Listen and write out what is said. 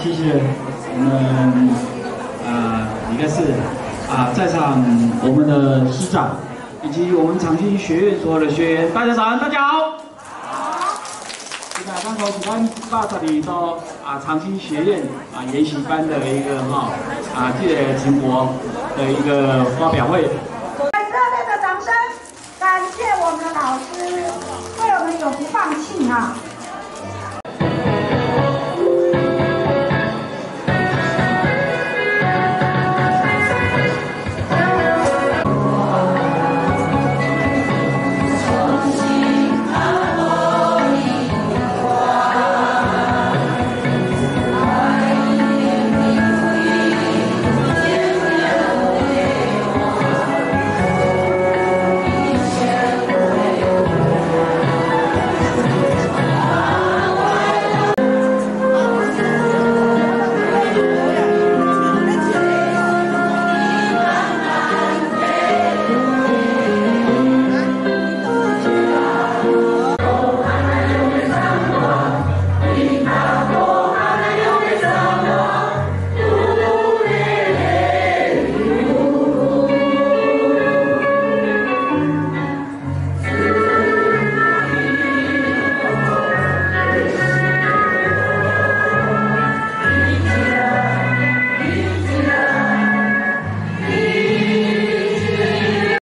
谢谢我们李干事在场我们的师长以及我们长青学院所有的学员，大家早安，大家好。好。现在刚从82到长青学院研习班的一个这个成果的一个发表会。 热烈的掌声，感谢我们的老师，为我们永不放弃